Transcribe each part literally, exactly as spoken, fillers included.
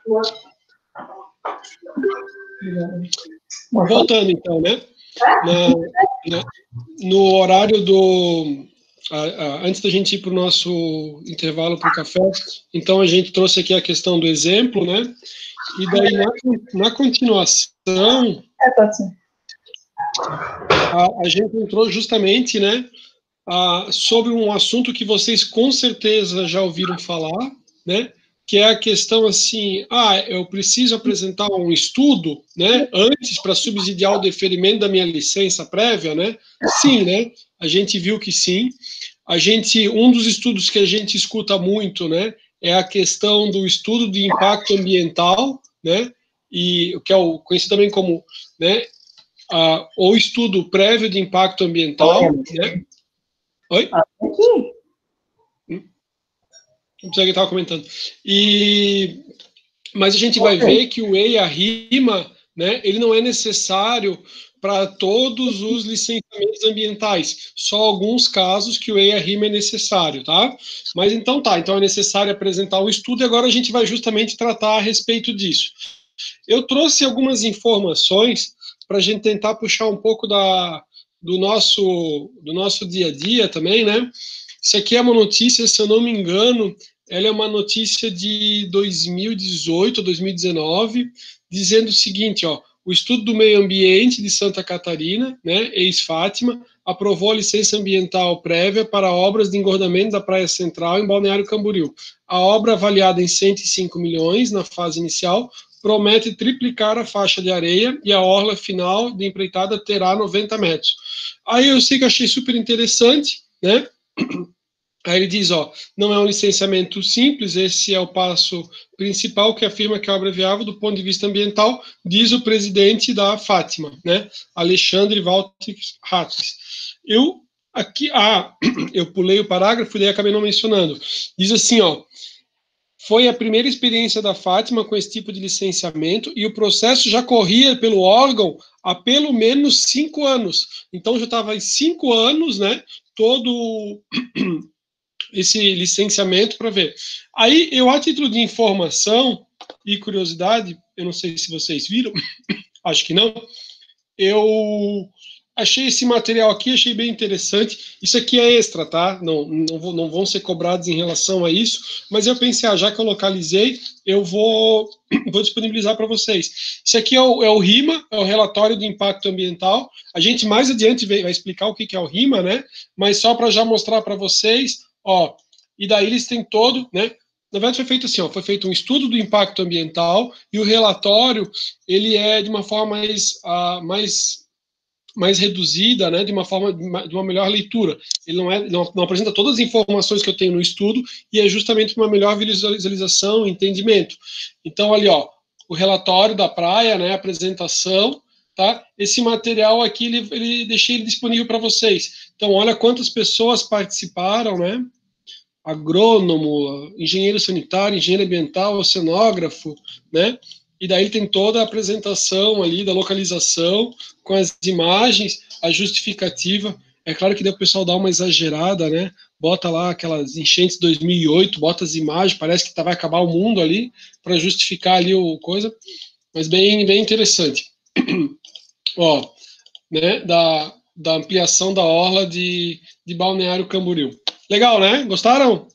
Voltando, então, né? Na, na, no horário do... A, a, antes da gente ir para o nosso intervalo para o café, então a gente trouxe aqui a questão do exemplo, né? E daí, na, na continuação, a, a gente entrou justamente, né, a, sobre um assunto que vocês com certeza já ouviram falar, né? Que é a questão assim, ah, eu preciso apresentar um estudo, né, antes para subsidiar o deferimento da minha licença prévia, né? Sim, né? A gente viu que sim. A gente, um dos estudos que a gente escuta muito, né, é a questão do estudo de impacto ambiental, né? E o que é o conhecido também como, né, a, o estudo prévio de impacto ambiental, né? Oi? Não sei o que estava comentando. E, mas a gente vai ver que o E I A RIMA, né, ele não é necessário para todos os licenciamentos ambientais, só alguns casos que o E I A RIMA é necessário, tá? Mas então tá, então é necessário apresentar o estudo e agora a gente vai justamente tratar a respeito disso. Eu trouxe algumas informações para a gente tentar puxar um pouco da, do, nosso, do nosso dia a dia também, né? Isso aqui é uma notícia, se eu não me engano, ela é uma notícia de dois mil e dezoito, dois mil e dezenove, dizendo o seguinte, ó, o estudo do meio ambiente de Santa Catarina, né, ex-Fátima, aprovou a licença ambiental prévia para obras de engordamento da Praia Central em Balneário Camboriú. A obra, avaliada em cento e cinco milhões na fase inicial, promete triplicar a faixa de areia e a orla final de empreitada terá noventa metros. Aí eu sei que achei super interessante, né? Aí ele diz, ó, não é um licenciamento simples, esse é o passo principal que afirma que a obra é viável do ponto de vista ambiental, diz o presidente da Fátima, né, Alexandre Valtix Ratos. Eu, aqui, ah, eu pulei o parágrafo e daí acabei não mencionando. Diz assim, ó, foi a primeira experiência da Fátima com esse tipo de licenciamento e o processo já corria pelo órgão há pelo menos cinco anos. Então já estava em cinco anos, né, todo esse licenciamento para ver. Aí, eu, a título de informação e curiosidade, eu não sei se vocês viram, acho que não, eu achei esse material aqui, achei bem interessante. Isso aqui é extra, tá? Não, não, vou, não vão ser cobrados em relação a isso, mas eu pensei, ah, já que eu localizei, eu vou, vou disponibilizar para vocês. Isso aqui é o, é o RIMA, é o Relatório de Impacto Ambiental. A gente mais adiante vai explicar o que é o RIMA, né? Mas só para já mostrar para vocês, ó, e daí eles têm todo, né? Na verdade foi feito assim, ó, foi feito um estudo do impacto ambiental e o relatório, ele é de uma forma mais, uh, mais, mais reduzida, né, de uma forma, de uma melhor leitura. Ele não, é, não, não apresenta todas as informações que eu tenho no estudo e é justamente uma melhor visualização, entendimento. Então ali, ó, o relatório da praia, né, a apresentação, tá? Esse material aqui, ele, ele deixei ele disponível para vocês. Então olha quantas pessoas participaram, né? Agrônomo, engenheiro sanitário, engenheiro ambiental, oceanógrafo, né? E daí tem toda a apresentação ali da localização, com as imagens, a justificativa. É claro que daí o pessoal dá uma exagerada, né? Bota lá aquelas enchentes de dois mil e oito, bota as imagens, parece que tá, vai acabar o mundo ali, para justificar ali o coisa, mas bem, bem interessante. Ó, né? Da, da ampliação da orla de, de Balneário Camboriú. Legal, né? Gostaram?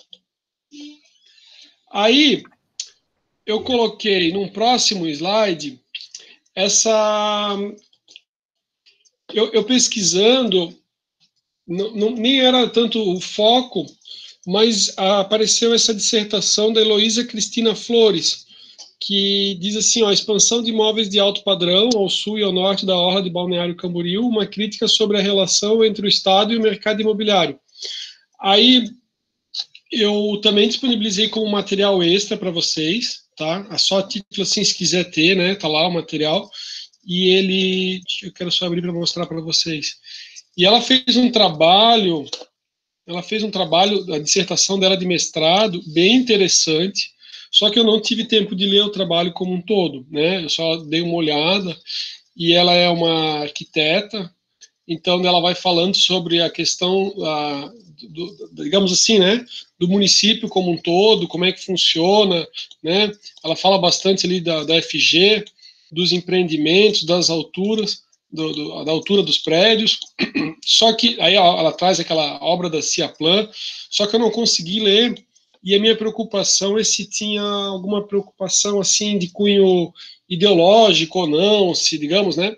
Aí, eu coloquei num próximo slide essa... Eu, eu pesquisando, não, não, nem era tanto o foco, mas apareceu essa dissertação da Heloísa Cristina Flores, que diz assim, ó, expansão de imóveis de alto padrão ao sul e ao norte da orla de Balneário Camboriú, uma crítica sobre a relação entre o Estado e o mercado imobiliário. Aí, eu também disponibilizei como material extra para vocês, tá? É só título assim, se quiser ter, né? Tá lá o material. E ele, eu quero só abrir para mostrar para vocês. E ela fez um trabalho, ela fez um trabalho, a dissertação dela de mestrado, bem interessante, só que eu não tive tempo de ler o trabalho como um todo, né? Eu só dei uma olhada, e ela é uma arquiteta, então ela vai falando sobre a questão, a, do, do, digamos assim, né, do município como um todo, como é que funciona, né, ela fala bastante ali da, da F G, dos empreendimentos, das alturas, do, do, da altura dos prédios, só que aí ela, ela traz aquela obra da Ciaplan, só que eu não consegui ler, e a minha preocupação é se tinha alguma preocupação, assim, de cunho ideológico ou não, se, digamos, né,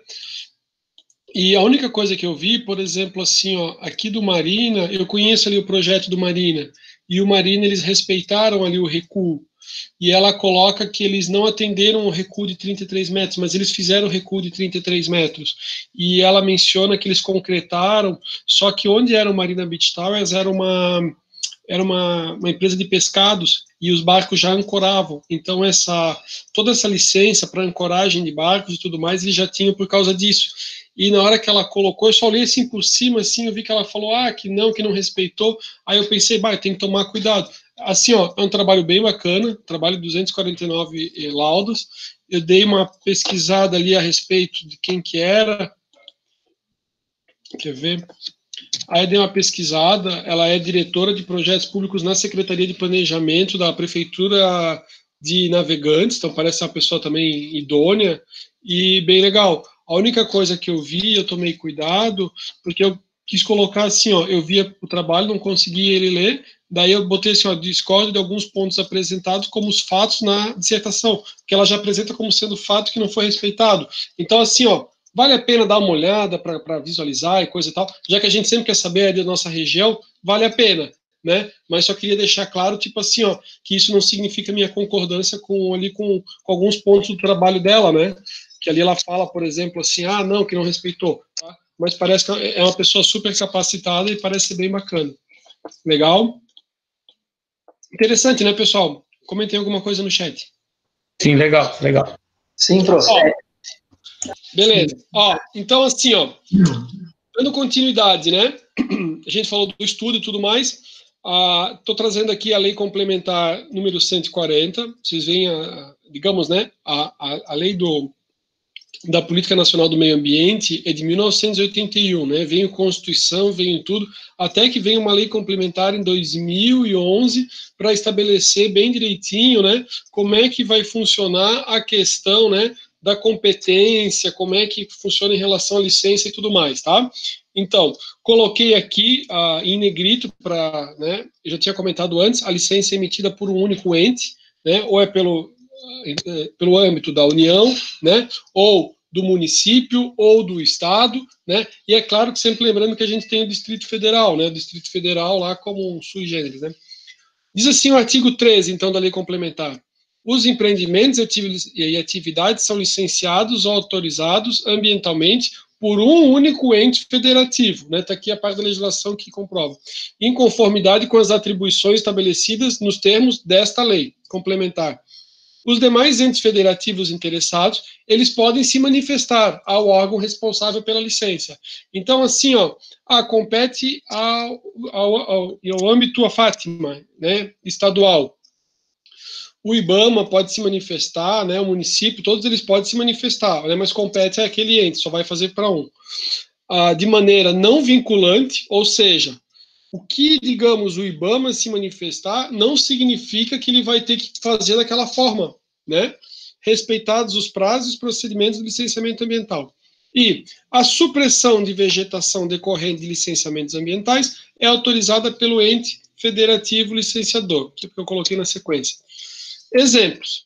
e a única coisa que eu vi, por exemplo, assim, ó, aqui do Marina, eu conheço ali o projeto do Marina, e o Marina, eles respeitaram ali o recuo, e ela coloca que eles não atenderam o recuo de trinta e três metros, mas eles fizeram o recuo de trinta e três metros, e ela menciona que eles concretaram, só que onde era o Marina Beach Towers era uma, era uma, uma empresa de pescados, e os barcos já ancoravam, então essa, toda essa licença para ancoragem de barcos e tudo mais, eles já tinham por causa disso. E na hora que ela colocou, eu só olhei assim por cima, assim, eu vi que ela falou, ah, que não, que não respeitou. Aí eu pensei, bah, tem que tomar cuidado. Assim, ó, é um trabalho bem bacana, trabalho de duzentos e quarenta e nove eh, laudos. Eu dei uma pesquisada ali a respeito de quem que era. Quer ver? Aí eu dei uma pesquisada, ela é diretora de projetos públicos na Secretaria de Planejamento da Prefeitura de Navegantes, então parece uma pessoa também idônea e bem legal. A única coisa que eu vi, eu tomei cuidado, porque eu quis colocar assim, ó, eu via o trabalho, não consegui ele ler, daí eu botei assim, ó, discordo de alguns pontos apresentados como os fatos na dissertação, que ela já apresenta como sendo fato que não foi respeitado. Então, assim, ó, vale a pena dar uma olhada para visualizar e coisa e tal, já que a gente sempre quer saber da nossa região, vale a pena, né? Mas só queria deixar claro, tipo assim, ó, que isso não significa minha concordância com ali com, com alguns pontos do trabalho dela, né? Que ali ela fala, por exemplo, assim, ah, não, que não respeitou, tá? Mas parece que é uma pessoa super capacitada e parece ser bem bacana. Legal? Interessante, né, pessoal? Comentem alguma coisa no chat. Sim, legal, legal. Sim, professor. Ó, beleza. Ó, então, assim, ó, dando continuidade, né? A gente falou do estudo e tudo mais. Estou uh, trazendo aqui a lei complementar número cento e quarenta. Vocês veem, a, digamos, né? A, a, a lei do, da Política Nacional do Meio Ambiente é de mil novecentos e oitenta e um, né? Veio Constituição, veio tudo, até que veio uma lei complementar em dois mil e onze para estabelecer bem direitinho, né? Como é que vai funcionar a questão, né? Da competência, como é que funciona em relação à licença e tudo mais, tá? Então, coloquei aqui uh, em negrito para, né, eu já tinha comentado antes, a licença é emitida por um único ente, né, ou é pelo, uh, pelo âmbito da União, né, ou do município, ou do Estado, né, e é claro que sempre lembrando que a gente tem o Distrito Federal, né, o Distrito Federal lá como um sui generis, né. Diz assim o artigo treze, então, da lei complementar: os empreendimentos e atividades são licenciados ou autorizados ambientalmente por um único ente federativo, né? Está aqui a parte da legislação que comprova, em conformidade com as atribuições estabelecidas nos termos desta lei complementar. Os demais entes federativos interessados, eles podem se manifestar ao órgão responsável pela licença. Então, assim, ó, a, compete ao, ao, ao, ao âmbito a Fátima, né, estadual. O IBAMA pode se manifestar, né, o município, todos eles podem se manifestar, né, mas compete àquele ente, só vai fazer para um. Ah, de maneira não vinculante, ou seja, o que, digamos, o IBAMA se manifestar não significa que ele vai ter que fazer daquela forma, né, respeitados os prazos e os procedimentos do licenciamento ambiental. E a supressão de vegetação decorrente de licenciamentos ambientais é autorizada pelo ente federativo licenciador, que eu coloquei na sequência. Exemplos.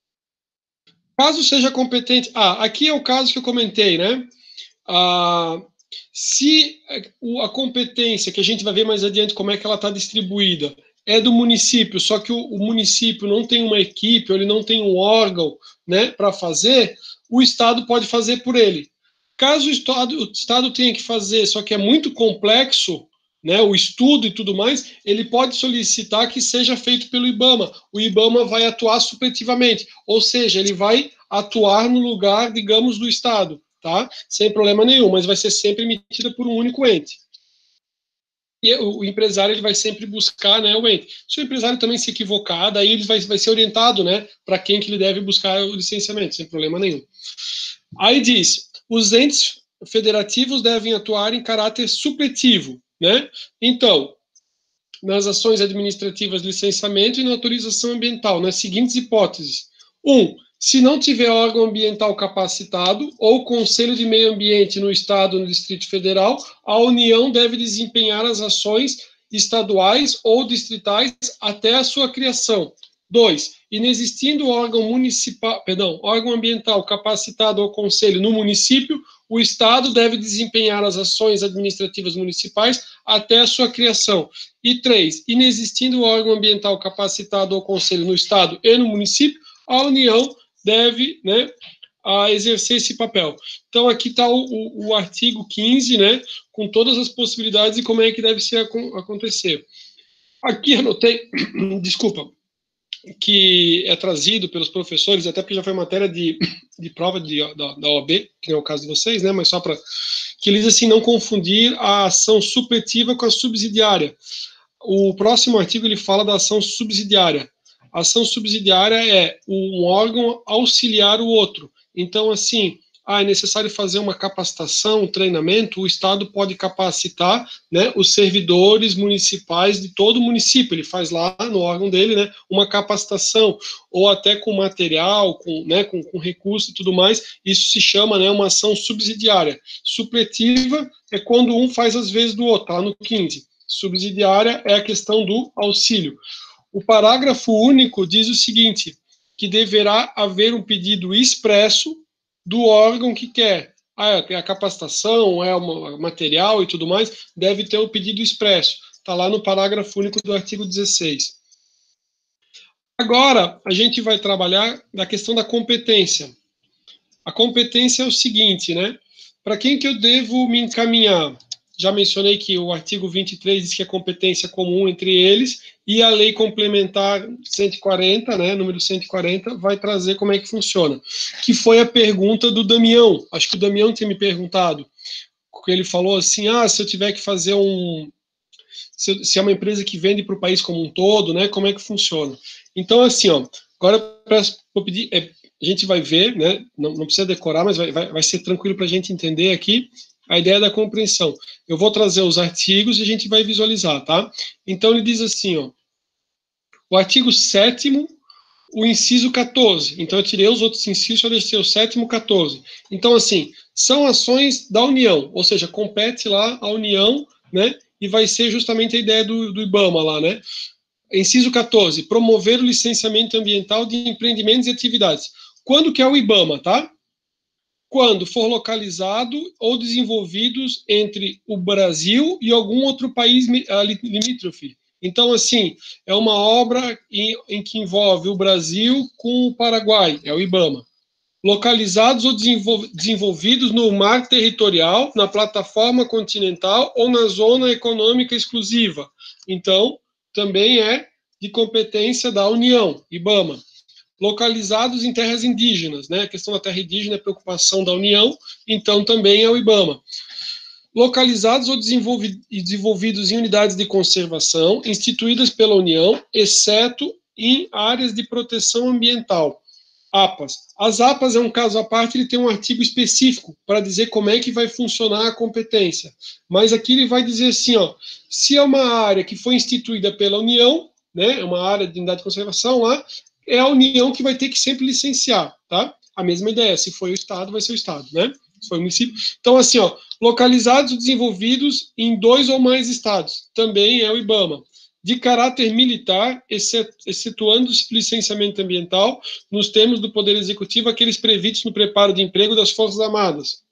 Caso seja competente... Ah, aqui é o caso que eu comentei, né? Ah, se a competência, que a gente vai ver mais adiante como é que ela está distribuída, é do município, só que o, o município não tem uma equipe, ou ele não tem um órgão, né, para fazer, o Estado pode fazer por ele. Caso o Estado, o Estado tenha que fazer, só que é muito complexo, né, o estudo e tudo mais, ele pode solicitar que seja feito pelo IBAMA. O IBAMA vai atuar supletivamente, ou seja, ele vai atuar no lugar, digamos, do Estado, tá? Sem problema nenhum, mas vai ser sempre emitida por um único ente. E o, o empresário ele vai sempre buscar, né, o ente. Se o empresário também se equivocar, daí ele vai, vai ser orientado, né, para quem que ele deve buscar o licenciamento, sem problema nenhum. Aí diz, os entes federativos devem atuar em caráter supletivo, né? Então, nas ações administrativas de licenciamento e na autorização ambiental, nas seguintes hipóteses. Um, se não tiver órgão ambiental capacitado ou Conselho de Meio Ambiente no Estado ou no Distrito Federal, a União deve desempenhar as ações estaduais ou distritais até a sua criação. Dois, inexistindo órgão municipal, perdão, órgão ambiental capacitado ou conselho no município, o Estado deve desempenhar as ações administrativas municipais até a sua criação. E três, inexistindo órgão ambiental capacitado ou conselho no Estado e no município, a União deve, né, a exercer esse papel. Então, aqui está o, o, o artigo quinze, né, com todas as possibilidades e como é que deve ser acontecer. Aqui anotei, desculpa, que é trazido pelos professores, até porque já foi matéria de, de prova de, da, da O A B, que não é o caso de vocês, né, mas só para que eles, assim, não confundir a ação supletiva com a subsidiária. O próximo artigo, ele fala da ação subsidiária. A ação subsidiária é um órgão auxiliar o outro. Então, assim, ah, é necessário fazer uma capacitação, um treinamento, o Estado pode capacitar, né, os servidores municipais de todo o município. Ele faz lá no órgão dele, né, uma capacitação, ou até com material, com, né, com, com recurso e tudo mais. Isso se chama, né, uma ação subsidiária. Supletiva é quando um faz as vezes do outro, lá no quinze. Subsidiária é a questão do auxílio. O parágrafo único diz o seguinte, que deverá haver um pedido expresso do órgão que quer. Ah, é a capacitação, é o material e tudo mais, deve ter um pedido expresso. Está lá no parágrafo único do artigo dezesseis. Agora, a gente vai trabalhar da questão da competência. A competência é o seguinte, né? Para quem que eu devo me encaminhar? Já mencionei que o artigo vinte e três diz que é competência comum entre eles, e a lei complementar cento e quarenta, né, número cento e quarenta, vai trazer como é que funciona. Que foi a pergunta do Damião. Acho que o Damião tinha me perguntado. Ele falou assim, ah, se eu tiver que fazer um... Se, se é uma empresa que vende para o país como um todo, né, como é que funciona? Então, assim, ó, agora vou pedir... É, a gente vai ver, né, não, não precisa decorar, mas vai, vai, vai ser tranquilo para a gente entender aqui a ideia da compreensão. Eu vou trazer os artigos e a gente vai visualizar, tá? Então, ele diz assim, ó, o artigo sétimo, o inciso quatorze. Então, eu tirei os outros incisos, só deixei o sétimo, quatorze. Então, assim, são ações da União, ou seja, compete lá a União, né, e vai ser justamente a ideia do, do IBAMA lá, né? Inciso quatorze, promover o licenciamento ambiental de empreendimentos e atividades. Quando que é o IBAMA, tá? Quando for localizado ou desenvolvidos entre o Brasil e algum outro país limítrofe. Então, assim, é uma obra em, em que envolve o Brasil com o Paraguai, é o IBAMA. Localizados ou desenvolvidos no mar territorial, na plataforma continental ou na zona econômica exclusiva. Então, também é de competência da União, IBAMA. Localizados em terras indígenas, né? A questão da terra indígena é preocupação da União, então também é o IBAMA. Localizados ou desenvolvidos em unidades de conservação instituídas pela União, exceto em áreas de proteção ambiental. A P As. As A P As é um caso à parte, ele tem um artigo específico para dizer como é que vai funcionar a competência. Mas aqui ele vai dizer assim, ó, se é uma área que foi instituída pela União, né, é uma área de unidade de conservação lá, é a União que vai ter que sempre licenciar, tá? A mesma ideia, se foi o Estado, vai ser o Estado, né? Se foi o município. Então, assim, ó, localizados e desenvolvidos em dois ou mais estados, também é o IBAMA. De caráter militar, excetuando o licenciamento ambiental, nos termos do Poder Executivo, aqueles previstos no preparo de emprego das Forças Armadas.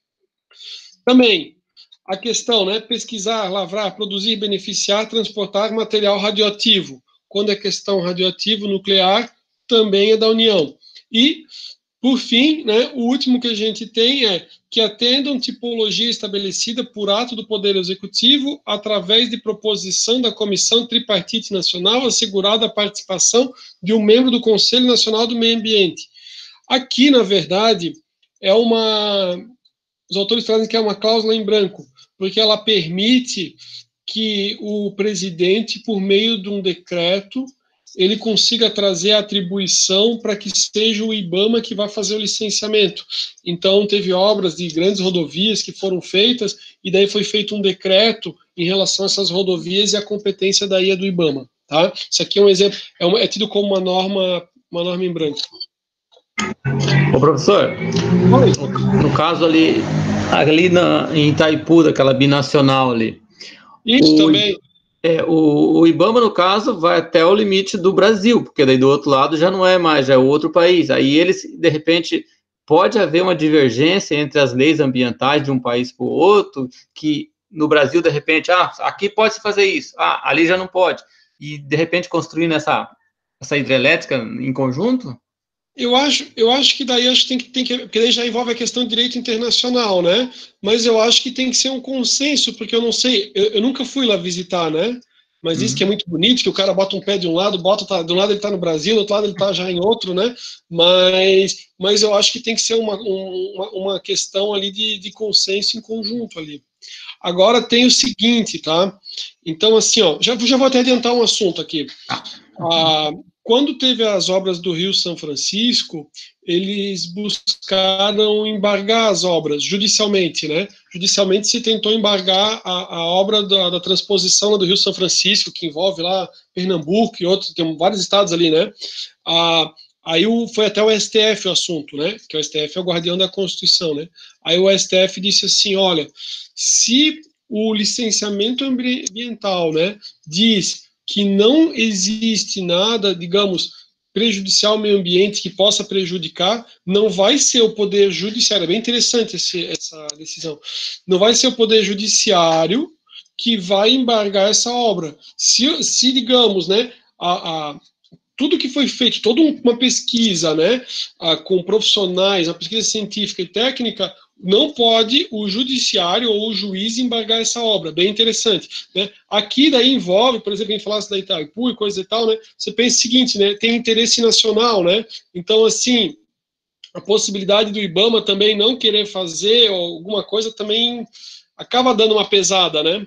Também, a questão, né, pesquisar, lavrar, produzir, beneficiar, transportar material radioativo. Quando é questão radioativo nuclear, também é da União. E, por fim, né, o último que a gente tem é que atendam tipologia estabelecida por ato do Poder Executivo através de proposição da Comissão Tripartite Nacional, assegurada a participação de um membro do Conselho Nacional do Meio Ambiente. Aqui, na verdade, é uma... Os autores trazem que é uma cláusula em branco, porque ela permite que o presidente, por meio de um decreto, ele consiga trazer a atribuição para que seja o IBAMA que vai fazer o licenciamento. Então, teve obras de grandes rodovias que foram feitas, e daí foi feito um decreto em relação a essas rodovias, e a competência daí é do IBAMA. Tá? Isso aqui é um exemplo, é, uma, é tido como uma norma, uma norma em branco. Ô, professor, no, no caso ali, ali na, em Itaipu, daquela binacional ali, isso o, também. É, o, o IBAMA, no caso, vai até o limite do Brasil, porque daí do outro lado já não é mais, já é outro país. Aí eles, de repente, pode haver uma divergência entre as leis ambientais de um país para o outro, que no Brasil, de repente, ah, aqui pode-se fazer isso, ah, ali já não pode. E, de repente, construindo essa, essa hidrelétrica em conjunto? Eu acho, eu acho que daí acho que tem que, tem que, porque daí já envolve a questão de direito internacional, né? Mas eu acho que tem que ser um consenso, porque eu não sei, eu, eu nunca fui lá visitar, né? Mas diz Uhum. que é muito bonito, que o cara bota um pé de um lado, bota, tá, de um lado ele está no Brasil, do outro lado ele está já em outro, né? Mas, mas eu acho que tem que ser uma, uma, uma questão ali de, de consenso em conjunto ali. Agora tem o seguinte, tá? Então, assim, ó, já, já vou até adiantar um assunto aqui. Ah, quando teve as obras do Rio São Francisco, eles buscaram embargar as obras judicialmente, né? Judicialmente se tentou embargar a, a obra da, da transposição do Rio São Francisco, que envolve lá Pernambuco e outros, tem vários estados ali, né? Ah, aí o, foi até o S T F o assunto, né? Que o S T F é o guardião da Constituição, né? Aí o S T F disse assim, olha, se o licenciamento ambiental, né, diz que não existe nada, digamos, prejudicial ao meio ambiente que possa prejudicar, não vai ser o Poder Judiciário, é bem interessante esse, essa decisão, não vai ser o Poder Judiciário que vai embargar essa obra. Se, se digamos, né, a, a, tudo que foi feito, toda uma pesquisa, né, a, com profissionais, uma pesquisa científica e técnica, não pode o judiciário ou o juiz embargar essa obra, bem interessante, né? Aqui daí envolve, por exemplo, quem falasse da Itaipu e coisa e tal, né? Você pensa o seguinte, né? Tem interesse nacional, né? Então, assim, a possibilidade do IBAMA também não querer fazer alguma coisa também acaba dando uma pesada, né?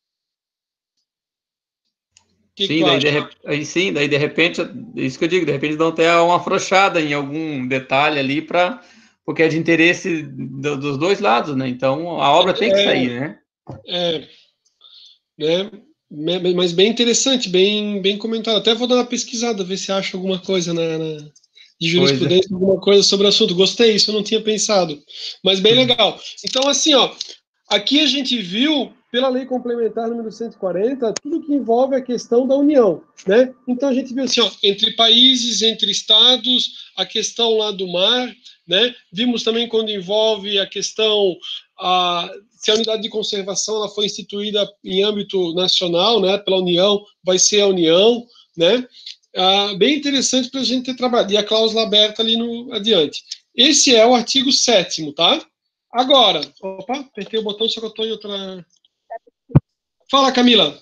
Que Sim, que daí de, aí, sim, daí de repente, isso que eu digo, de repente dão até uma afrouxada em algum detalhe ali, para porque é de interesse do, dos dois lados, né? Então a obra tem que sair, né? É, né? Mas bem interessante, bem, bem comentado. Até vou dar uma pesquisada, ver se acha alguma coisa na, na de jurisprudência, é. alguma coisa sobre o assunto. Gostei, isso eu não tinha pensado. Mas bem legal. Então, assim, ó, aqui a gente viu, pela lei complementar número cento e quarenta, tudo que envolve a questão da União, né? Então a gente viu assim, ó, entre países, entre estados, a questão lá do mar, né? Vimos também quando envolve a questão, a, se a unidade de conservação ela foi instituída em âmbito nacional, né? Pela União, vai ser a União, né? Ah, bem interessante para a gente ter trabalhado. E a cláusula aberta ali no adiante. Esse é o artigo sétimo, tá? Agora, opa, apertei o botão, só que eu estou em outra... Fala, Camila.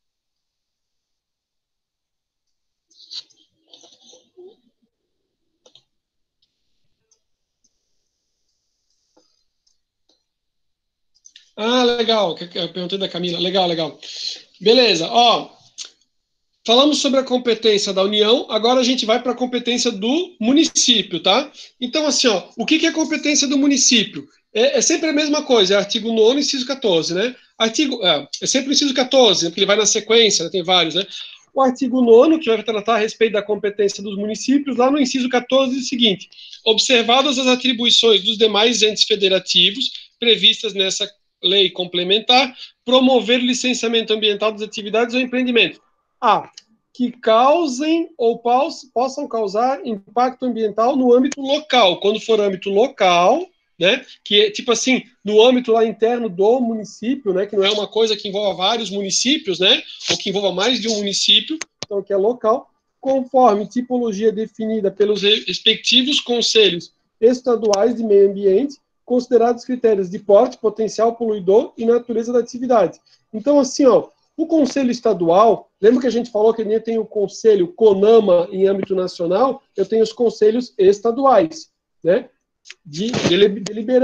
Ah, legal, eu perguntei da Camila. Legal, legal. Beleza, ó, falamos sobre a competência da União, agora a gente vai para a competência do município, tá? Então, assim, ó, o que é a competência do município? É, é sempre a mesma coisa, é artigo nono, inciso quatorze, né? Artigo, é, é sempre o inciso quatorze, porque ele vai na sequência, né, tem vários, né? O artigo nono, que vai tratar a respeito da competência dos municípios, lá no inciso quatorze, diz o seguinte: observadas as atribuições dos demais entes federativos previstas nessa lei complementar, promover o licenciamento ambiental das atividades ou empreendimentos. A. Que causem ou possam causar impacto ambiental no âmbito local. Quando for âmbito local, né, que é tipo assim, no âmbito lá interno do município, né, que não é uma coisa que envolva vários municípios, né, ou que envolva mais de um município, então que é local, conforme tipologia definida pelos respectivos conselhos estaduais de meio ambiente, considerados critérios de porte, potencial poluidor e natureza da atividade. Então, assim, ó, o Conselho Estadual, lembra que a gente falou que nem tem o Conselho CONAMA em âmbito nacional, eu tenho os conselhos estaduais, né, de, deliberando.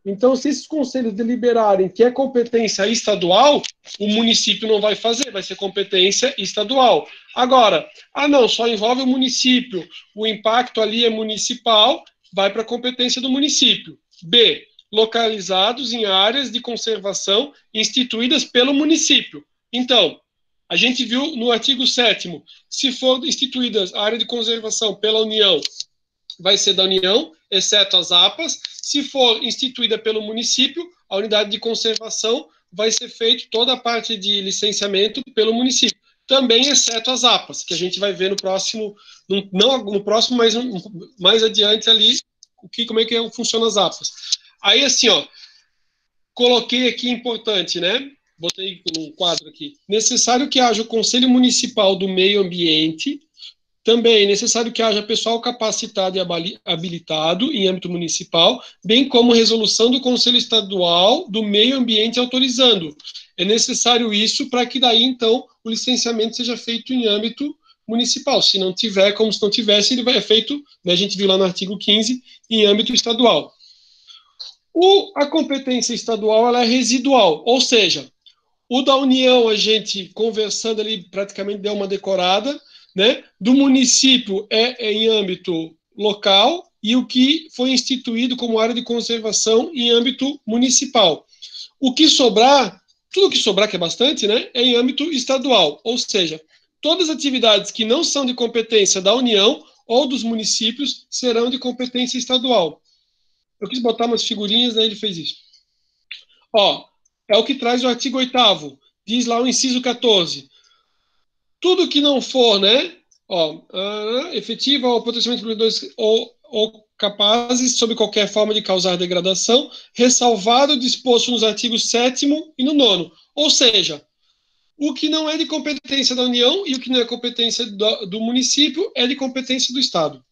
Então, se esses conselhos deliberarem que é competência estadual, o município não vai fazer, vai ser competência estadual. Agora, ah não, só envolve o município, o impacto ali é municipal, vai para a competência do município. B, localizados em áreas de conservação instituídas pelo município. Então, a gente viu no artigo sétimo, se for instituídas a área de conservação pela União, vai ser da União, exceto as A P As. Se for instituída pelo município, a unidade de conservação vai ser feita toda a parte de licenciamento pelo município, também exceto as A P As, que a gente vai ver no próximo, no, não no próximo, mas um, mais adiante ali, o que, como é que funciona as A P As. Aí, assim, ó, coloquei aqui importante, né? Botei um quadro aqui. Necessário que haja o Conselho Municipal do Meio Ambiente. Também é necessário que haja pessoal capacitado e habilitado em âmbito municipal, bem como resolução do Conselho Estadual do Meio Ambiente autorizando. É necessário isso para que daí, então, o licenciamento seja feito em âmbito municipal. Se não tiver, como se não tivesse, ele vai ser feito, né, a gente viu lá no artigo quinze, em âmbito estadual. O, a competência estadual ela é residual, ou seja, o da União, a gente, conversando ali, praticamente deu uma decorada, né? Do município é, é em âmbito local e o que foi instituído como área de conservação em âmbito municipal. O que sobrar, tudo que sobrar, que é bastante, né? É em âmbito estadual, ou seja, todas as atividades que não são de competência da União ou dos municípios serão de competência estadual. Eu quis botar umas figurinhas, aí ele fez isso. Ó, é o que traz o artigo oitavo, diz lá o inciso quatorze. Tudo que não for, né, ó, uh, efetiva ou potencialmente ou, ou capazes, sob qualquer forma de causar degradação, ressalvado o disposto nos artigos sétimo e no nono. Ou seja, o que não é de competência da União e o que não é competência do, do município é de competência do Estado.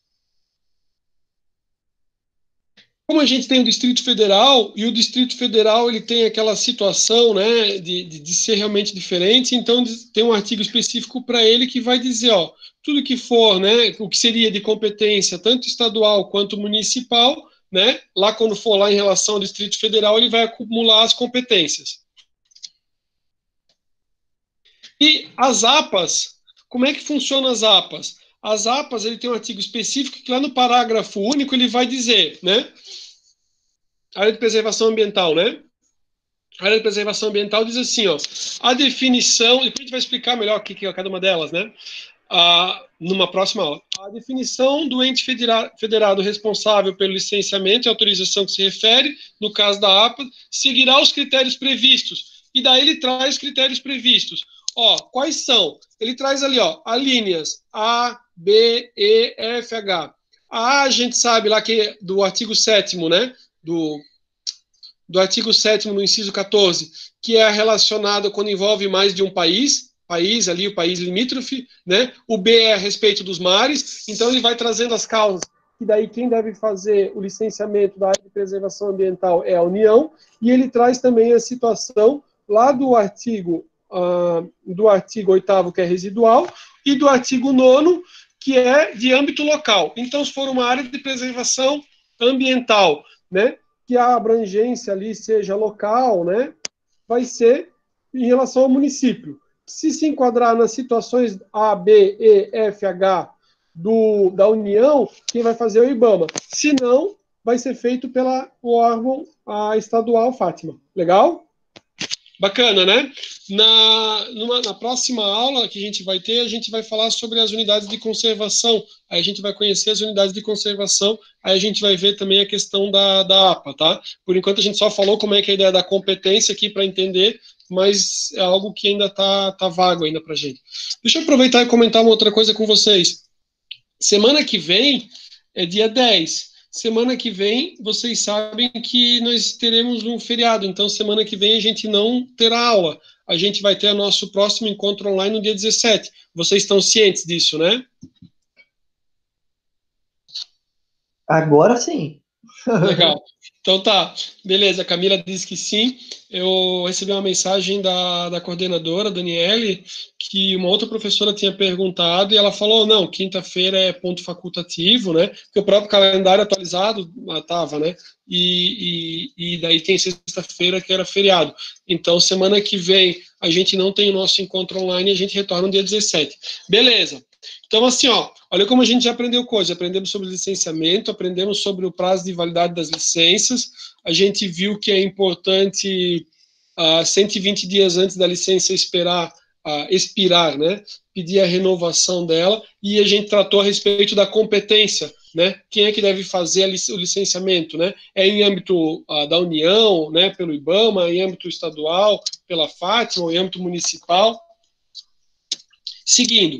Como a gente tem o Distrito Federal, e o Distrito Federal ele tem aquela situação, né, de, de, de ser realmente diferente, então tem um artigo específico para ele que vai dizer, ó, tudo que for, né, o que seria de competência tanto estadual quanto municipal, né, lá quando for lá em relação ao Distrito Federal, ele vai acumular as competências. E as A P As, como é que funcionam as A P As? As A P As, ele tem um artigo específico que lá no parágrafo único ele vai dizer, né, área de preservação ambiental, né? A área de preservação ambiental diz assim, ó, a definição, depois a gente vai explicar melhor o que é cada uma delas, né? Ah, numa próxima aula. A definição do ente federa federado responsável pelo licenciamento e autorização que se refere, no caso da A P A, seguirá os critérios previstos. E daí ele traz critérios previstos. Ó, quais são? Ele traz ali, ó, as linhas A, B, E, F, H. A A, a gente sabe lá que é do artigo sétimo, né? Do, do artigo sétimo no inciso quatorze, que é relacionado quando envolve mais de um país, país ali, o país limítrofe, né? O B é a respeito dos mares, então ele vai trazendo as causas, e daí quem deve fazer o licenciamento da área de preservação ambiental é a União, e ele traz também a situação lá do artigo, uh, do artigo oitavo, que é residual, e do artigo nono, que é de âmbito local. Então, se for uma área de preservação ambiental, né, que a abrangência ali seja local, né, vai ser em relação ao município. Se se enquadrar nas situações A, B, E, F, H do, da União, quem vai fazer é o IBAMA. Se não, vai ser feito pela o órgão a estadual Fátima. Legal? Bacana, né? Na, numa, na próxima aula que a gente vai ter, a gente vai falar sobre as unidades de conservação. Aí a gente vai conhecer as unidades de conservação, aí a gente vai ver também a questão da, da A P A, tá? Por enquanto a gente só falou como é que é a ideia da competência aqui para entender, mas é algo que ainda está tá vago ainda para a gente. Deixa eu aproveitar e comentar uma outra coisa com vocês. Semana que vem é dia dez. Semana que vem, vocês sabem que nós teremos um feriado, então semana que vem a gente não terá aula. A gente vai ter o nosso próximo encontro online no dia dezessete. Vocês estão cientes disso, né? Agora sim. Legal. Então tá, beleza, a Camila disse que sim. Eu recebi uma mensagem da, da coordenadora, Daniele, que uma outra professora tinha perguntado e ela falou, não, quinta-feira é ponto facultativo, né? Porque o próprio calendário atualizado estava, né? E, e, e daí tem sexta-feira que era feriado. Então, semana que vem a gente não tem o nosso encontro online, a gente retorna no dia dezessete. Beleza. Então, assim, ó, olha como a gente já aprendeu coisas. Aprendemos sobre licenciamento, aprendemos sobre o prazo de validade das licenças, a gente viu que é importante, uh, cento e vinte dias antes da licença esperar, uh, expirar, né, pedir a renovação dela, e a gente tratou a respeito da competência, né, quem é que deve fazer lic o licenciamento, né, é em âmbito uh, da União, né, pelo IBAMA, em âmbito estadual, pela Fátima, ou em âmbito municipal. Seguindo.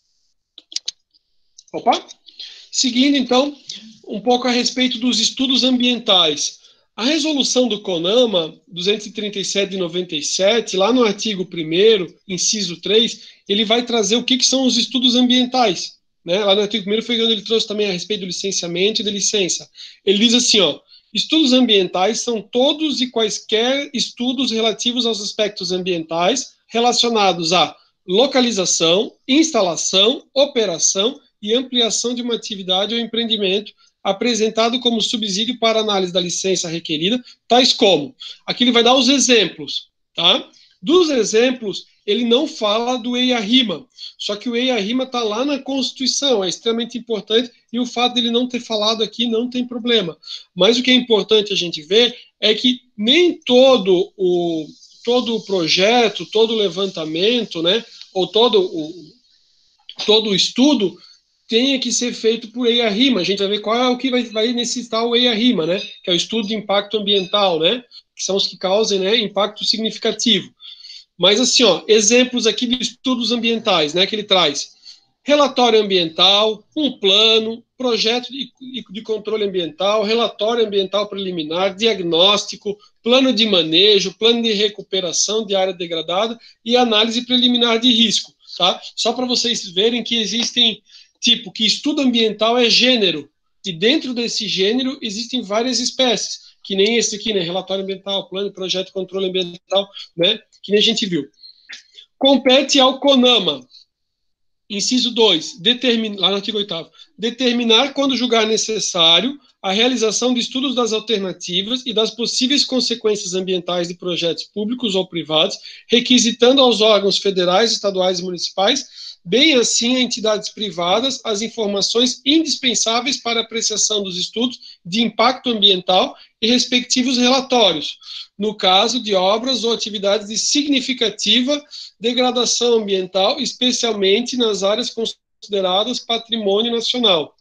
Opa! Seguindo, então, um pouco a respeito dos estudos ambientais. A resolução do CONAMA, duzentos e trinta e sete de noventa e sete, lá no artigo primeiro, inciso três, ele vai trazer o que, que são os estudos ambientais. Né? Lá no artigo primeiro foi quando ele trouxe também a respeito do licenciamento e da licença. Ele diz assim, ó, estudos ambientais são todos e quaisquer estudos relativos aos aspectos ambientais relacionados à localização, instalação, operação e ampliação de uma atividade ou empreendimento apresentado como subsídio para análise da licença requerida, tais como, aqui ele vai dar os exemplos, tá? Dos exemplos, ele não fala do E I A-RIMA, só que o E I A-RIMA está lá na Constituição, é extremamente importante, e o fato dele não ter falado aqui não tem problema. Mas o que é importante a gente ver é que nem todo o, todo o projeto, todo o levantamento, né, ou todo o, todo o estudo tenha que ser feito por E I A-RIMA. A gente vai ver qual é o que vai, vai necessitar o E I A-RIMA, né? Que é o estudo de impacto ambiental, né? Que são os que causem, né, impacto significativo. Mas, assim, ó, exemplos aqui de estudos ambientais, né, que ele traz. Relatório ambiental, um plano, projeto de, de controle ambiental, relatório ambiental preliminar, diagnóstico, plano de manejo, plano de recuperação de área degradada e análise preliminar de risco, tá? Só para vocês verem que existem tipo, que estudo ambiental é gênero, e dentro desse gênero existem várias espécies, que nem esse aqui, né, relatório ambiental, plano, projeto de controle ambiental, né, que nem a gente viu. Compete ao CONAMA, inciso dois, determin, lá no artigo oitavo, determinar quando julgar necessário a realização de estudos das alternativas e das possíveis consequências ambientais de projetos públicos ou privados, requisitando aos órgãos federais, estaduais e municipais, bem assim a entidades privadas, as informações indispensáveis para a apreciação dos estudos de impacto ambiental e respectivos relatórios, no caso de obras ou atividades de significativa degradação ambiental, especialmente nas áreas consideradas patrimônio nacional.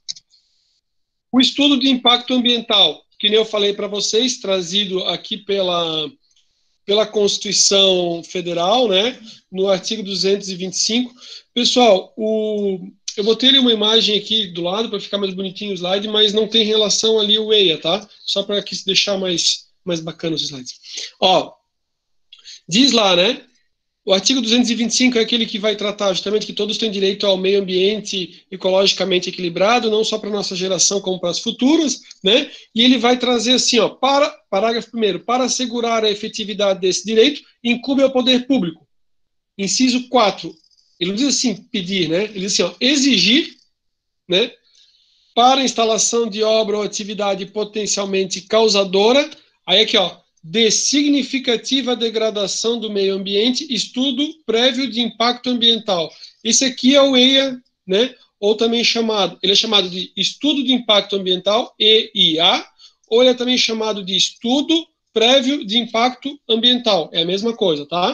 O estudo de impacto ambiental, que nem eu falei para vocês, trazido aqui pela, pela Constituição Federal, né, no artigo duzentos e vinte e cinco. Pessoal, o, eu botei ali uma imagem aqui do lado para ficar mais bonitinho o slide, mas não tem relação ali o E I A, tá? Só para deixar mais, mais bacana os slides. Ó, diz lá, né? O artigo duzentos e vinte e cinco é aquele que vai tratar justamente que todos têm direito ao meio ambiente ecologicamente equilibrado, não só para a nossa geração, como para as futuras, né? E ele vai trazer assim, ó, para, parágrafo primeiro, para assegurar a efetividade desse direito, incumbe ao poder público. Inciso quatro, ele não diz assim, pedir, né? Ele diz assim, ó, exigir, né? Para a instalação de obra ou atividade potencialmente causadora, aí aqui, ó, de significativa degradação do meio ambiente, estudo prévio de impacto ambiental. Esse aqui é o E I A, né? Ou também chamado, ele é chamado de estudo de impacto ambiental, E I A, ou ele é também chamado de estudo prévio de impacto ambiental. É a mesma coisa, tá?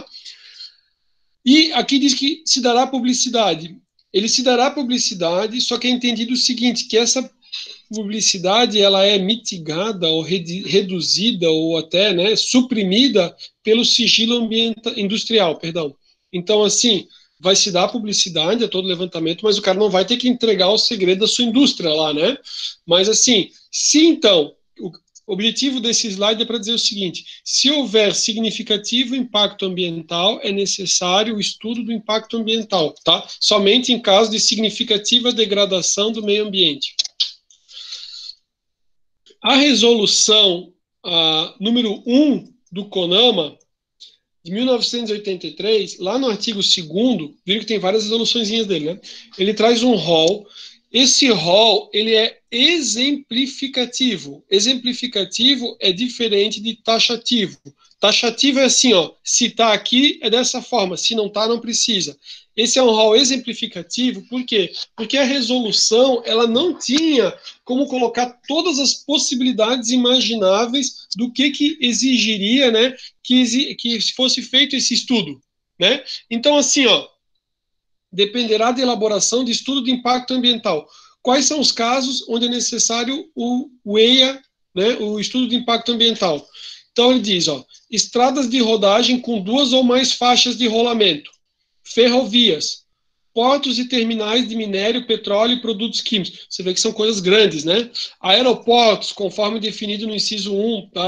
E aqui diz que se dará publicidade. Ele se dará publicidade, só que é entendido o seguinte, que essa publicidade ela é mitigada ou reduzida ou até, né, suprimida pelo sigilo ambiental, industrial, perdão. Então, assim, vai se dar publicidade a todo levantamento, mas o cara não vai ter que entregar o segredo da sua indústria lá, né? Mas, assim, se então, o objetivo desse slide é para dizer o seguinte, se houver significativo impacto ambiental, é necessário o estudo do impacto ambiental, tá? Somente em caso de significativa degradação do meio ambiente. A resolução uh, número um do CONAMA, de mil novecentos e oitenta e três, lá no artigo segundo, viram que tem várias resoluçõezinhas dele, né? Ele traz um rol. Esse rol, ele é exemplificativo. Exemplificativo é diferente de taxativo. Taxativo é assim, ó, se está aqui é dessa forma, se não está, não precisa. Esse é um rol exemplificativo, por quê? Porque a resolução, ela não tinha como colocar todas as possibilidades imagináveis do que, que exigiria, né, que, que fosse feito esse estudo, né? Então, assim, ó, dependerá da elaboração de estudo de impacto ambiental. Quais são os casos onde é necessário o, o E I A, né, o estudo de impacto ambiental? Então, ele diz, ó, estradas de rodagem com duas ou mais faixas de rolamento, ferrovias, portos e terminais de minério, petróleo e produtos químicos. Você vê que são coisas grandes, né? Aeroportos, conforme definido no inciso um, tá?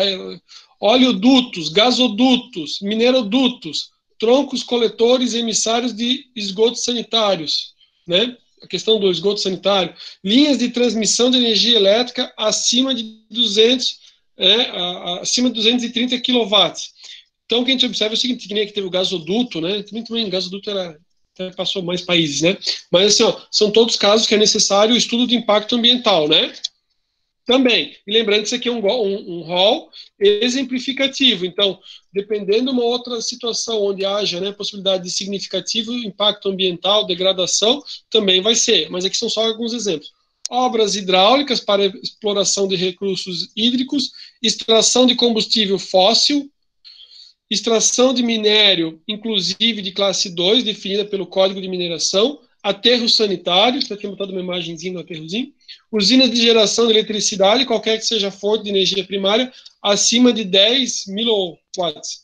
Oleodutos, gasodutos, minerodutos, troncos coletores e emissários de esgotos sanitários, né? A questão do esgoto sanitário, linhas de transmissão de energia elétrica acima de duzentos, é, acima de duzentos e trinta quilowatts. Então, o que a gente observa é o seguinte, que nem aqui teve o gasoduto, né? Também, também o gasoduto era, até passou mais países, né? Mas, assim, ó, são todos casos que é necessário o estudo de impacto ambiental, né? Também, e lembrando que isso aqui é um, um, um rol exemplificativo, então, dependendo de uma outra situação onde haja, né, possibilidade de significativo impacto ambiental, degradação, também vai ser, mas aqui são só alguns exemplos. Obras hidráulicas para exploração de recursos hídricos, extração de combustível fóssil, extração de minério, inclusive de classe dois, definida pelo Código de Mineração, aterro sanitário, está aqui botado uma imagenzinha do aterrozinho, usinas de geração de eletricidade, qualquer que seja a fonte de energia primária, acima de dez milowatts.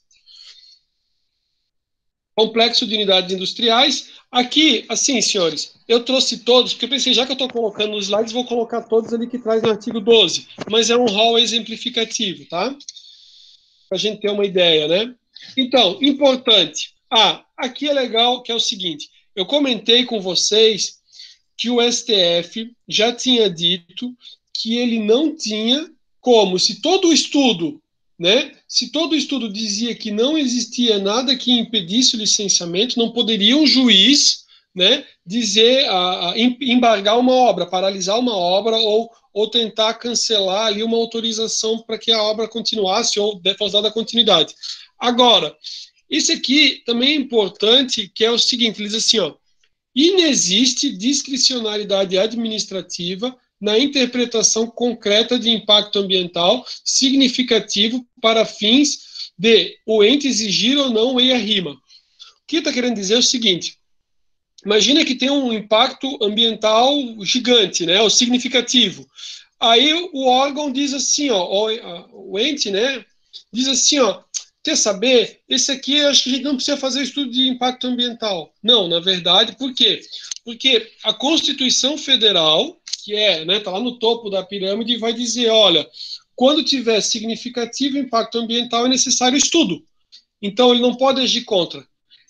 Complexo de unidades industriais. Aqui, assim, senhores, eu trouxe todos, porque eu pensei, já que eu estou colocando nos slides, vou colocar todos ali que traz no artigo doze, mas é um rol exemplificativo, tá? Para a gente ter uma ideia, né? Então, importante. Ah, aqui é legal, que é o seguinte, eu comentei com vocês que o S T F já tinha dito que ele não tinha como, se todo o estudo, né, se todo o estudo dizia que não existia nada que impedisse o licenciamento, não poderia um juiz, né, dizer, a, a, embargar uma obra, paralisar uma obra ou, ou tentar cancelar ali uma autorização para que a obra continuasse ou fosse dada continuidade. Agora, isso aqui também é importante, que é o seguinte, ele diz assim, ó, inexiste discricionariedade administrativa na interpretação concreta de impacto ambiental significativo para fins de o ente exigir ou não o E I A-RIMA. O que está querendo dizer é o seguinte, imagina que tem um impacto ambiental gigante, né, ou significativo. Aí o órgão diz assim, ó, o, o ente, né, diz assim, ó, quer saber? Esse aqui, acho que a gente não precisa fazer estudo de impacto ambiental. Não, na verdade, por quê? Porque a Constituição Federal, que é, né, tá lá no topo da pirâmide, vai dizer, olha, quando tiver significativo impacto ambiental, é necessário estudo. Então, ele não pode agir contra.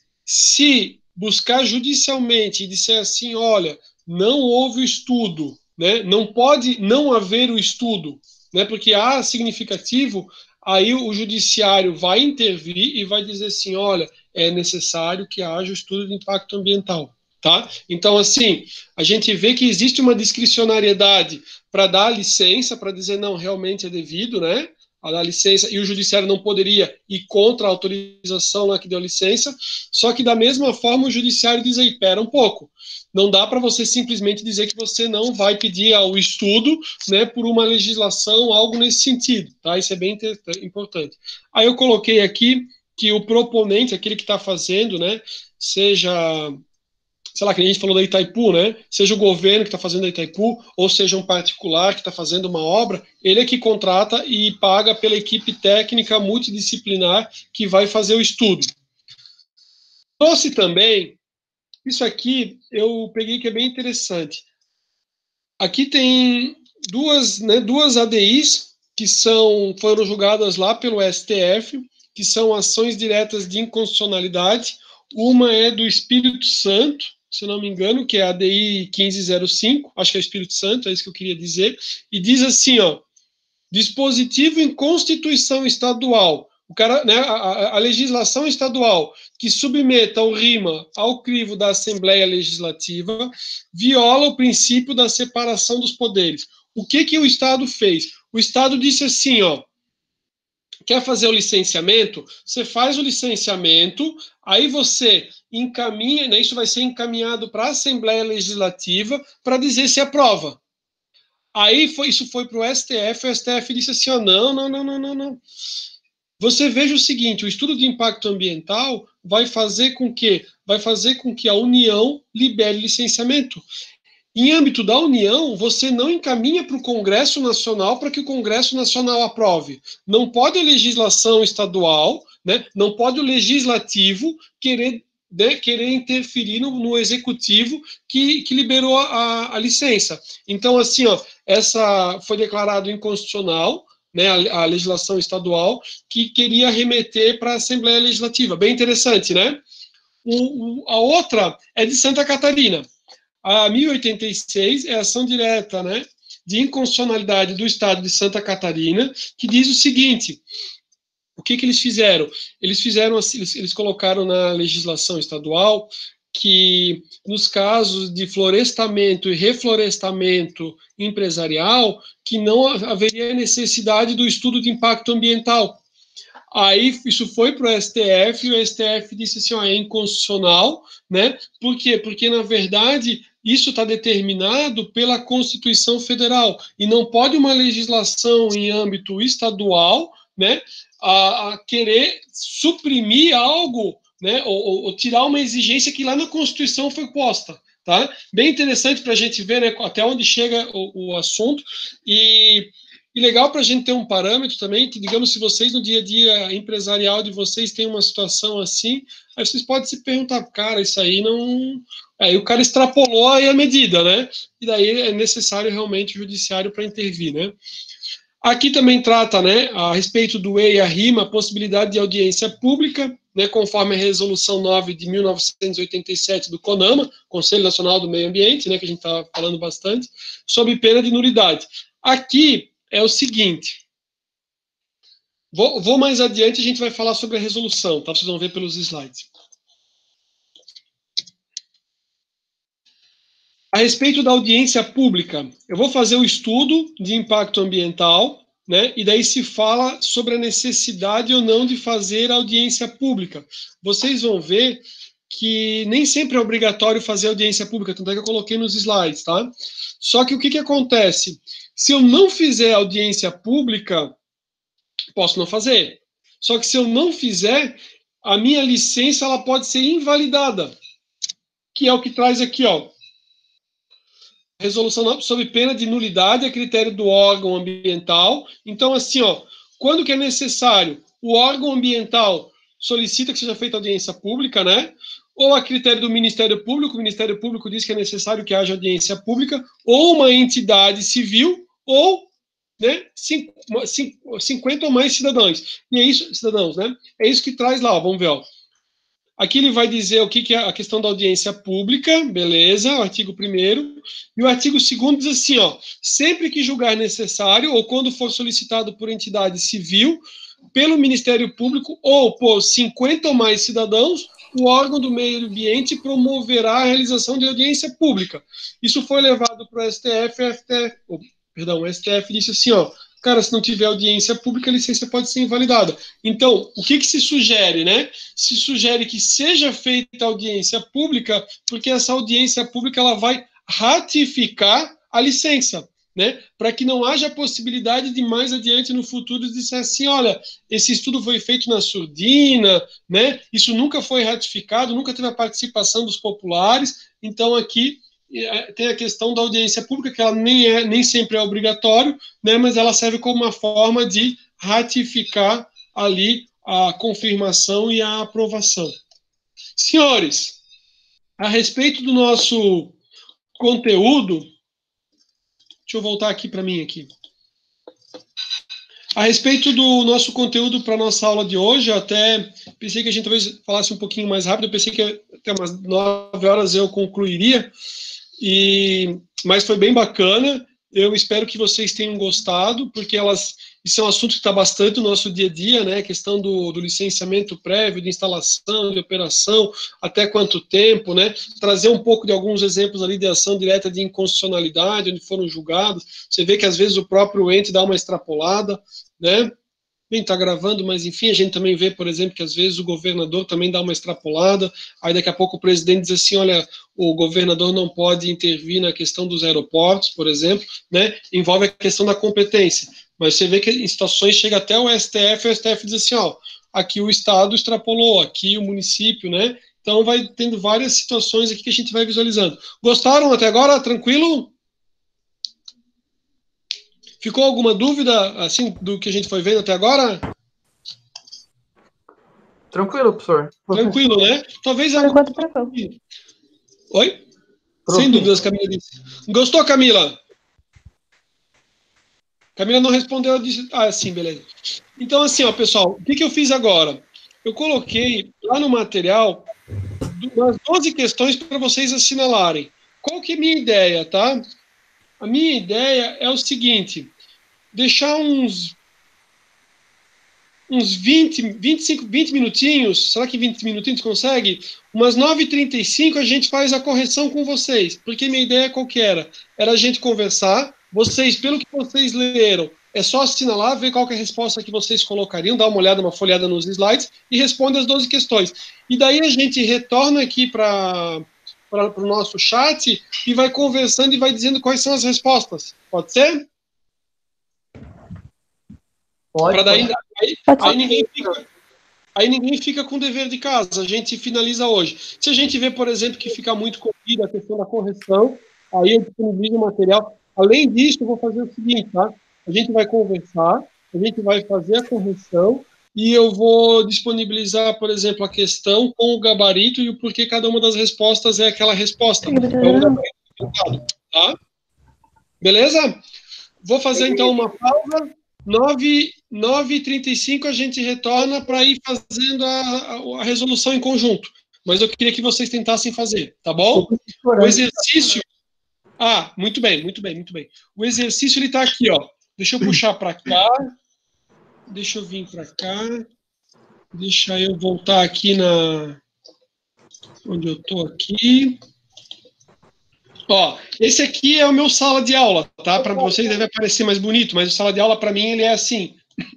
Se buscar judicialmente e disser assim, olha, não houve o estudo, né, não pode não haver o estudo, né, porque há significativo, aí o judiciário vai intervir e vai dizer assim, olha, é necessário que haja o estudo de impacto ambiental, tá? Então, assim, a gente vê que existe uma discricionariedade para dar licença, para dizer, não, realmente é devido, né, a dar licença, e o judiciário não poderia ir contra a autorização lá que deu licença, só que da mesma forma o judiciário diz aí, pera um pouco, não dá para você simplesmente dizer que você não vai pedir o estudo, né, por uma legislação, algo nesse sentido, tá? Isso é bem importante. Aí eu coloquei aqui que o proponente, aquele que está fazendo, né, seja, sei lá, que a gente falou da Itaipu, né, seja o governo que está fazendo a Itaipu, ou seja um particular que está fazendo uma obra, ele é que contrata e paga pela equipe técnica multidisciplinar que vai fazer o estudo. Trouxe também, isso aqui eu peguei que é bem interessante. Aqui tem duas, né, duas A D Is que são, foram julgadas lá pelo S T F, que são ações diretas de inconstitucionalidade. Uma é do Espírito Santo, se não me engano, que é a A D I quinze zero cinco, acho que é o Espírito Santo, é isso que eu queria dizer, e diz assim, ó, dispositivo em Constituição Estadual, o cara, né, a, a legislação estadual que submeta o RIMA ao crivo da Assembleia Legislativa viola o princípio da separação dos poderes. O que que o Estado fez? O Estado disse assim, ó, quer fazer o licenciamento? Você faz o licenciamento, aí você encaminha, né, isso vai ser encaminhado para a Assembleia Legislativa para dizer se aprova. Aí foi, isso foi para o S T F, o S T F disse assim, ó, não, não, não, não, não, não. Você veja o seguinte, o estudo de impacto ambiental vai fazer com que, vai fazer com que a União libere licenciamento. Em âmbito da União, você não encaminha para o Congresso Nacional para que o Congresso Nacional aprove. Não pode a legislação estadual, né, não pode o legislativo querer, né, querer interferir no, no executivo que, que liberou a, a licença. Então, assim, ó, essa foi declarado inconstitucional, né, a, a legislação estadual, que queria remeter para a Assembleia Legislativa. Bem interessante, né? O, o, a outra é de Santa Catarina. A mil e oitenta e seis é a ação direta, né, de inconstitucionalidade do Estado de Santa Catarina, que diz o seguinte, o que que eles fizeram? Eles fizeram, eles, eles colocaram na legislação estadual que nos casos de florestamento e reflorestamento empresarial, que não haveria necessidade do estudo de impacto ambiental. Aí isso foi para o S T F, e o S T F disse assim, ó, é inconstitucional, né? Por quê? Porque, na verdade, isso está determinado pela Constituição Federal, e não pode uma legislação em âmbito estadual, né, a, a querer suprimir algo, né, ou, ou tirar uma exigência que lá na Constituição foi posta. Tá? Bem interessante para a gente ver, né, até onde chega o, o assunto, e, e legal para a gente ter um parâmetro também, que, digamos, se vocês no dia a dia empresarial de vocês têm uma situação assim, aí vocês podem se perguntar, cara, isso aí não... Aí o cara extrapolou aí a medida, né? E daí é necessário realmente o judiciário para intervir, né? Aqui também trata, né, a respeito do E I A RIMA, a possibilidade de audiência pública, né, conforme a resolução nove de mil novecentos e oitenta e sete do CONAMA, Conselho Nacional do Meio Ambiente, né, que a gente está falando bastante, sob pena de nulidade. Aqui é o seguinte, vou, vou mais adiante, a gente vai falar sobre a resolução, tá? Vocês vão ver pelos slides. A respeito da audiência pública, eu vou fazer o estudo de impacto ambiental, né, e daí se fala sobre a necessidade ou não de fazer audiência pública. Vocês vão ver que nem sempre é obrigatório fazer audiência pública, tanto é que eu coloquei nos slides, tá? Só que o que, que acontece? Se eu não fizer audiência pública, posso não fazer. Só que se eu não fizer, a minha licença ela pode ser invalidada, que é o que traz aqui, ó. Resolução sob pena de nulidade a critério do órgão ambiental. Então, assim, ó, quando que é necessário? O órgão ambiental solicita que seja feita audiência pública, né? Ou a critério do Ministério Público, o Ministério Público diz que é necessário que haja audiência pública, ou uma entidade civil, ou, né, cinquenta ou mais cidadãos. E é isso, cidadãos, né? É isso que traz lá, ó, vamos ver, ó. Aqui ele vai dizer o que, que é a questão da audiência pública, beleza, o artigo primeiro. E o artigo segundo diz assim, ó, sempre que julgar necessário ou quando for solicitado por entidade civil, pelo Ministério Público ou por cinquenta ou mais cidadãos, o órgão do meio ambiente promoverá a realização de audiência pública. Isso foi levado para o S T F, F T F, oh, perdão, o S T F disse assim, ó, cara, se não tiver audiência pública, a licença pode ser invalidada. Então, o que que se sugere, né? Se sugere que seja feita audiência pública, porque essa audiência pública ela vai ratificar a licença, né? Para que não haja possibilidade de mais adiante no futuro dizer assim, olha, esse estudo foi feito na surdina, né? Isso nunca foi ratificado, nunca teve a participação dos populares. Então, aqui tem a questão da audiência pública, que ela nem, é, nem sempre é obrigatório, né, mas ela serve como uma forma de ratificar ali a confirmação e a aprovação. Senhores, a respeito do nosso conteúdo, deixa eu voltar aqui para mim aqui. A respeito do nosso conteúdo para a nossa aula de hoje, eu até pensei que a gente talvez falasse um pouquinho mais rápido, eu pensei que até umas nove horas eu concluiria, E, mas foi bem bacana. Eu espero que vocês tenham gostado, porque elas, isso é um assunto que está bastante no nosso dia a dia, né? A questão do, do licenciamento prévio, de instalação, de operação, até quanto tempo, né? Trazer um pouco de alguns exemplos ali de ação direta de inconstitucionalidade, onde foram julgados. Você vê que às vezes o próprio ente dá uma extrapolada, né? Bem, está gravando, mas enfim, a gente também vê, por exemplo, que às vezes o governador também dá uma extrapolada, aí daqui a pouco o presidente diz assim, olha, o governador não pode intervir na questão dos aeroportos, por exemplo, né, envolve a questão da competência, mas você vê que em situações chega até o S T F, e o S T F diz assim, ó, aqui o Estado extrapolou, aqui o município, né, então vai tendo várias situações aqui que a gente vai visualizando. Gostaram até agora? Tranquilo? Ficou alguma dúvida, assim, do que a gente foi vendo até agora? Tranquilo, professor. Tranquilo, né? Talvez... Por enquanto, tranquilo. Oi? Professor. Sem dúvidas, Camila disse. Gostou, Camila? Camila não respondeu, disse... Ah, sim, beleza. Então, assim, ó, pessoal, o que, que eu fiz agora? Eu coloquei lá no material umas doze questões para vocês assinalarem. Qual que é a minha ideia, tá? A minha ideia é o seguinte... deixar uns, uns vinte, vinte e cinco, vinte minutinhos, será que vinte minutinhos consegue? Umas nove e trinta e cinco a gente faz a correção com vocês, porque minha ideia qual que era? Era a gente conversar, vocês, pelo que vocês leram, é só assinalar, ver qual que é a resposta que vocês colocariam, dar uma olhada, uma folhada nos slides e responde as doze questões. E daí a gente retorna aqui para para o nosso chat e vai conversando e vai dizendo quais são as respostas. Pode ser? Pode, Pra daí, pode. aí, aí, ninguém fica, aí ninguém fica com o dever de casa, a gente finaliza hoje. Se a gente vê, por exemplo, que fica muito corrida a questão da correção, aí eu disponibilizo o material. Além disso, eu vou fazer o seguinte, tá? A gente vai conversar, a gente vai fazer a correção e eu vou disponibilizar, por exemplo, a questão com o gabarito e o porquê cada uma das respostas é aquela resposta. É um gabarito pintado, tá? Beleza? Vou fazer, então, uma pausa. nove e trinta e cinco a gente retorna para ir fazendo a, a, a resolução em conjunto. Mas eu queria que vocês tentassem fazer, tá bom? O exercício... Ah, muito bem, muito bem, muito bem. O exercício, ele está aqui, ó. Deixa eu puxar para cá. Deixa eu vir para cá. Deixa eu voltar aqui na... onde eu estou aqui. Ó, esse aqui é o meu sala de aula, tá? Para vocês deve parecer mais bonito, mas o sala de aula, para mim, ele é assim.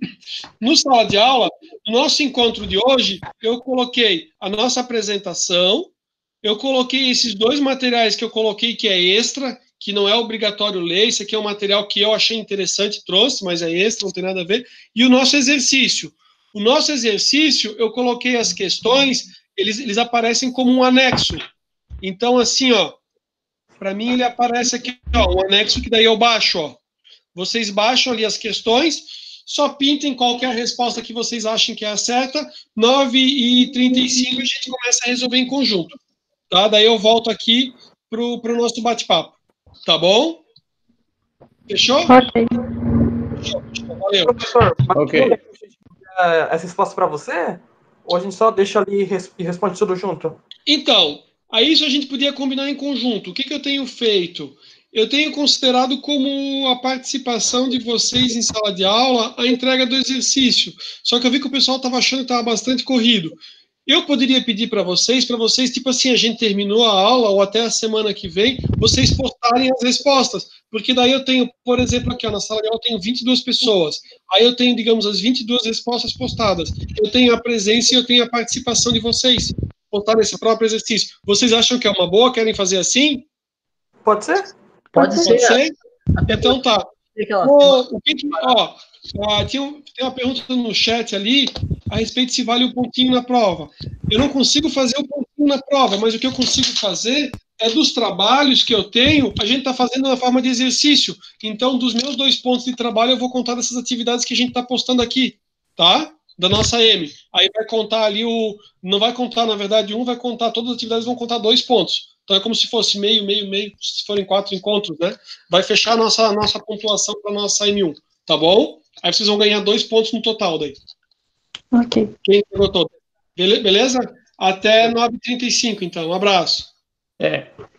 No sala de aula, no nosso encontro de hoje, eu coloquei a nossa apresentação, eu coloquei esses dois materiais que eu coloquei, que é extra, que não é obrigatório ler, esse aqui é um material que eu achei interessante, trouxe, mas é extra, não tem nada a ver, e o nosso exercício. O nosso exercício, eu coloquei as questões, eles, eles aparecem como um anexo. Então, assim, ó, para mim ele aparece aqui, ó, um anexo que daí eu baixo, ó. Vocês baixam ali as questões, só pintem qual que é a resposta que vocês achem que é a certa, nove e trinta e cinco a gente começa a resolver em conjunto, tá? Daí eu volto aqui pro, pro nosso bate-papo, tá bom? Fechou? Ok. Fechou, fechou, valeu. Professor, mas Ok. okay. Essa resposta para você? Ou a gente só deixa ali e, res e responde tudo junto? Então, aí isso a gente podia combinar em conjunto. O que, que eu tenho feito? Eu tenho considerado como a participação de vocês em sala de aula a entrega do exercício. Só que eu vi que o pessoal estava achando que estava bastante corrido. Eu poderia pedir para vocês, para vocês, tipo assim, a gente terminou a aula, ou até a semana que vem, vocês postarem as respostas. Porque daí eu tenho, por exemplo, aqui ó, na sala de aula eu tenho vinte e duas pessoas. Aí eu tenho, digamos, as vinte e duas respostas postadas. Eu tenho a presença e eu tenho a participação de vocês. Postar nesse próprio exercício. Vocês acham que é uma boa? Querem fazer assim? Pode ser? Pode Pode ser. ser? Então tá. Ô, o que que, ó, ah, tinha um- tem uma pergunta no chat ali a respeito se vale o pontinho na prova. Eu não consigo fazer o pontinho na prova, mas o que eu consigo fazer é dos trabalhos que eu tenho, a gente está fazendo na forma de exercício. Então, dos meus dois pontos de trabalho, eu vou contar dessas atividades que a gente está postando aqui, tá? Da nossa M. Aí vai contar ali o... Não vai contar, na verdade, um, vai contar, todas as atividades vão contar dois pontos. Então é como se fosse meio, meio, meio, se forem quatro encontros, né? Vai fechar a nossa, nossa pontuação para a nossa M um, tá bom? Aí vocês vão ganhar dois pontos no total daí. Ok. Quem anotou? Bele- Beleza? Até nove e trinta e cinco, então. Um abraço. É.